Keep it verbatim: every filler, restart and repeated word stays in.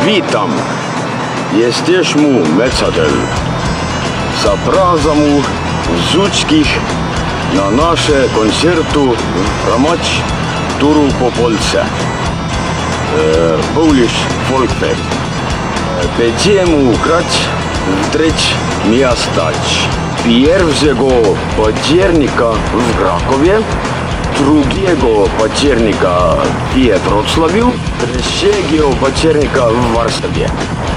Witam! Jesteśmy Metsadel. Zapraszamy wszystkich na nasze koncerty w ramach turu po Polsce. Polish Folk Fest. Będziemy grać w trzech miastach. Pierwszego października w Krakowie, drugiego października w Wrocławiu, trzeciego października w Warszawie.